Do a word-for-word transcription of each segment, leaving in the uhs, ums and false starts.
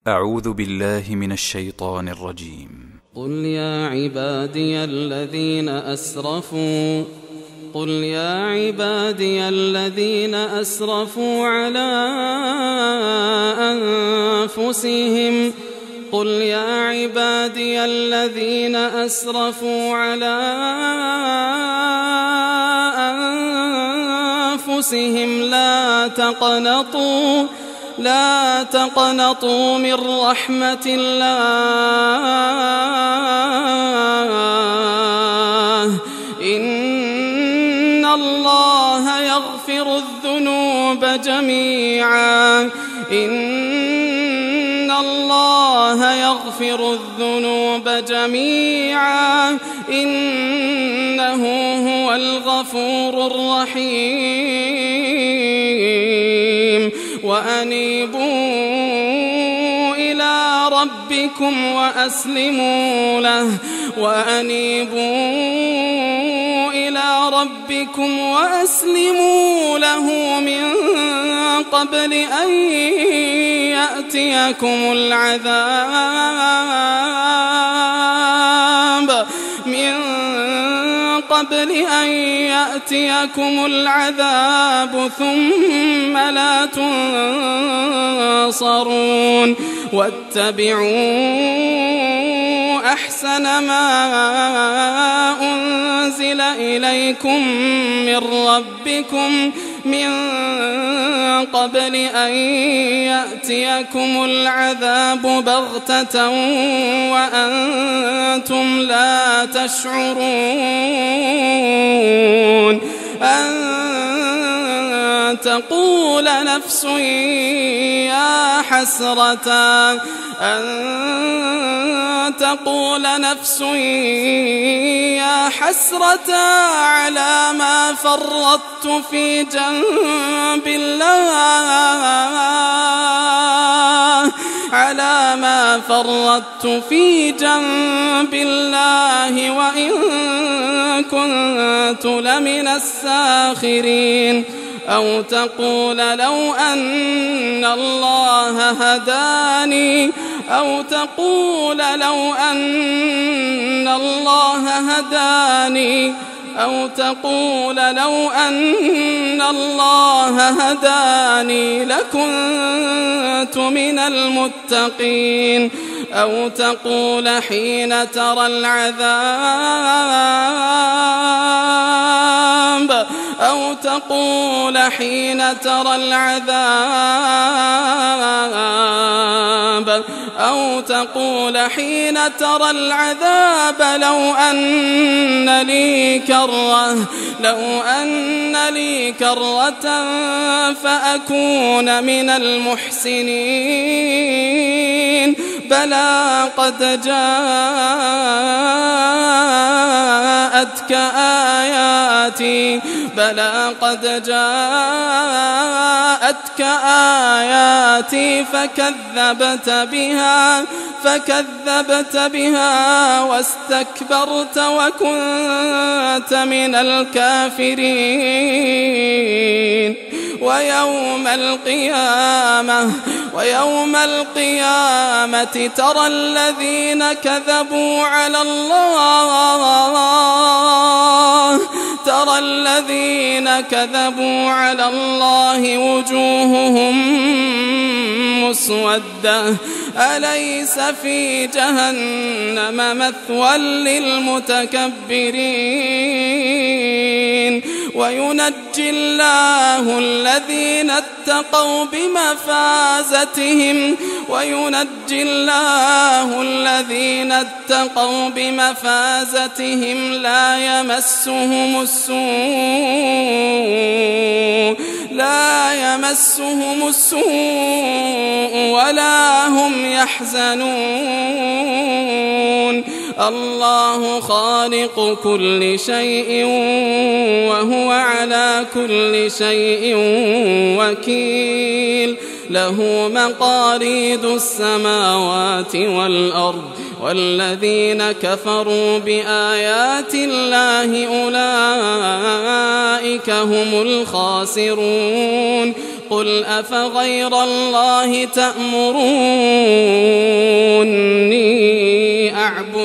أعوذ بالله من الشيطان الرجيم. قل يا عبادي الذين أسرفوا قل يا عبادي الذين أسرفوا على أنفسهم قل يا عبادي الذين أسرفوا على أنفسهم لا تقنطوا لا تقنطوا من رحمة الله إن الله يغفر الذنوب جميعا إن الله يغفر الذنوب جميعا إنه هو الغفور الرحيم وأنيبوا إلى ربكم وأسلموا له وأنيبوا إلى ربكم وأسلموا له من قبل أن يأتيكم العذاب من قبل أن يأتيكم العذاب ثم لا تنصرون واتبعوا أحسن ما أنزل إليكم من ربكم من قبل أن يأتيكم العذاب بغتة وأنتم لا تشعرون أن تقول نفس يا حسرة أن تقول نفس يا حسرة على ما فرطت في جنب الله على ما فرطت في جنب الله وإن كنت لمن الساخرين أو تقول لو أن الله هداني أو تقول لو أن الله هداني أو تقول لو أن الله هداني لكنت من المتقين أو تقول حين ترى العذاب أو تقول حين ترى العذاب أو تقول حين ترى العذاب لو أن لي كرة لو أن لي كرة فأكون من المحسنين بلى قد جاءتك آياتي بلى قد جاءتك آياتي فكذبت بها فكذبت بها واستكبرت وكنت من الكافرين ويوم القيامة ويوم القيامة ترى الذين كذبوا على الله ترى الذين كذبوا على الله وجوههم مسودة أليس في جهنم مثوى للمتكبرين وينجي الله الذين اتقوا بمفازتهم وينجي الله الذين اتقوا بمفازتهم لا يمسهم السوء لا يمسهم السوء ولا هم يحزنون الله خالق كل شيء وهو على كل شيء وكيل له مقاليد السماوات والأرض والذين كفروا بآيات الله أولئك هم الخاسرون قل أفغير الله تأمرون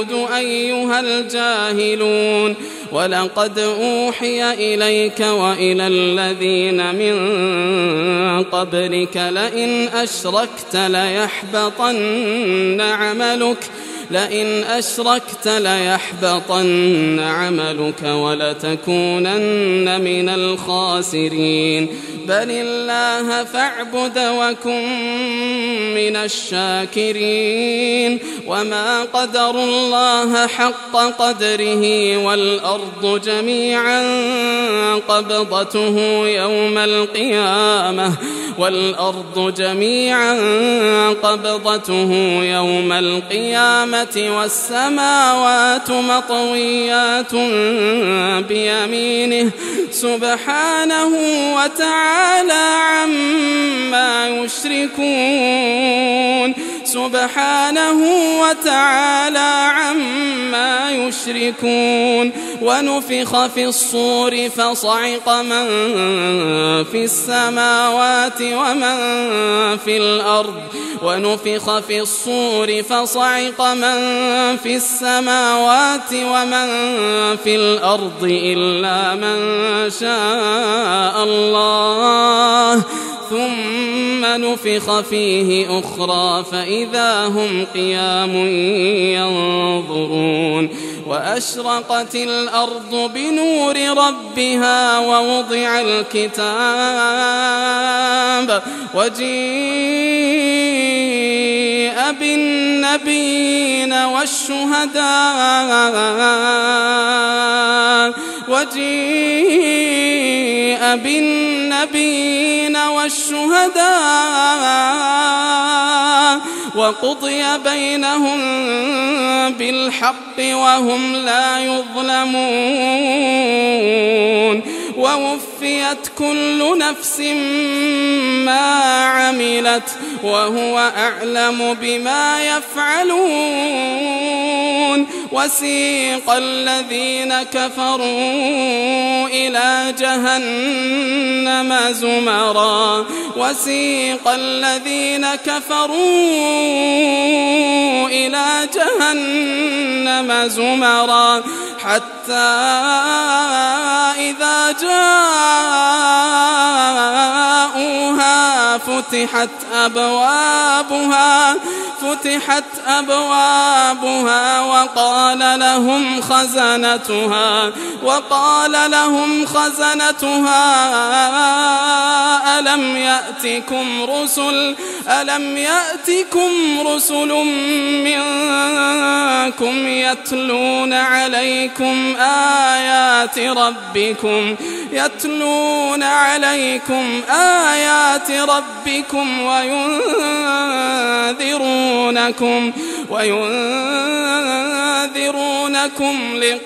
نعبد أيها الجاهلون ولقد أوحي إليك وإلى الذين من قبلك لئن أشركت ليحبطن عملك لئن أشركت ليحبطن عملك ولتكونن من الخاسرين بل الله فاعبد وكن من الشاكرين وما قدروا الله حق قدره والأرض جميعا قبضته يوم القيامة والأرض جميعا قبضته يوم القيامة والسماوات مطويات بيمينه سبحانه وتعالى عما يشركون سبحانه وتعالى عما يشركون ونفخ في الصور فصعق من في السماوات ومن في الأرض ونفخ في الصور فصعق من في السماوات ومن في الأرض إلا من شاء الله ثم نفخ فيه أخرى فإذا هم قيام ينظرون وأشرقت الأرض بنور ربها ووضع الكتاب وجيء بالنبيين والشهداء وجيء بالنبيين والشهداء وقضي بينهم بالحق وهم لا يظلمون ووفيت كل نفس ما عملت وهو أعلم بما يفعلون وسيق الذين كفروا إلى جهنم زمرا وسيق الذين كفروا إلى جهنم زمرا حتى إذا جاءوها فتحت أبوابها فتحت أبوابها وقال لهم خزنتها وقال لهم خزنتها ألم يأتكم رسل ألم يأتكم رسل منكم يتلون عليكم آيات ربكم يتلون عليكم آيات ربكم وينذرونكم وينذرونكم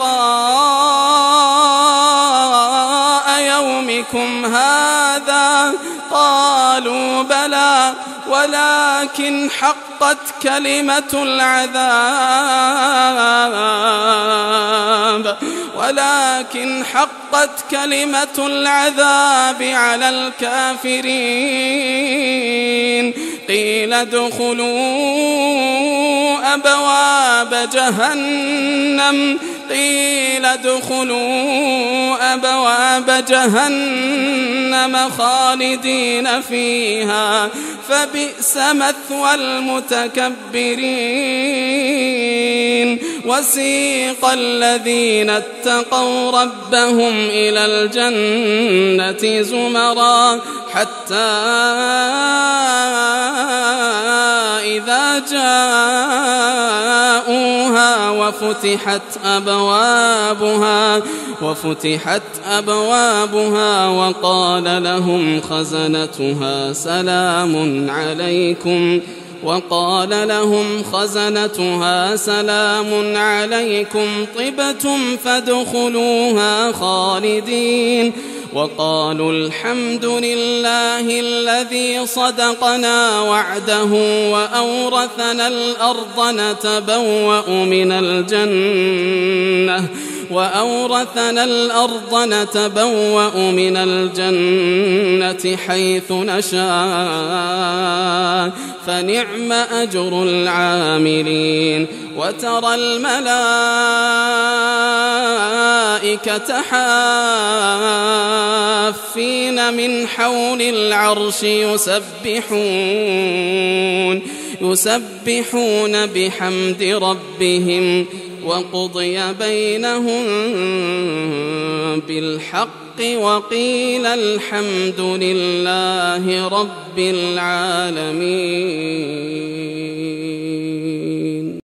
لقاء يومكم هذا قالوا بلى ولكن حقت كلمة العذاب ولكن حقت كلمة العذاب على الكافرين قيل ادخلوا أبواب جهنم قيل ادخلوا أبواب جهنم خالدين فيها فبئس مثوى المتكبرين وسيق الذين اتقوا ربهم إلى الجنة زمرا حتى إذا جاءوها وفتحت أبوابها وفتحت أبوابها وقال لهم خزنتها سلام عليكم وقال لهم خزنتها سلام عليكم طبتم فادخلوها خالدين وقالوا الحمد لله الذي صدقنا وعده وأورثنا الأرض نتبوأ من الجنة وأورثنا الأرض نتبوأ من الجنة حيث نشاء فنعم أجر العاملين وترى الملائكة حافين من حول العرش يسبحون يسبحون بحمد ربهم وقضي بينهم بالحق وقيل الحمد لله رب العالمين.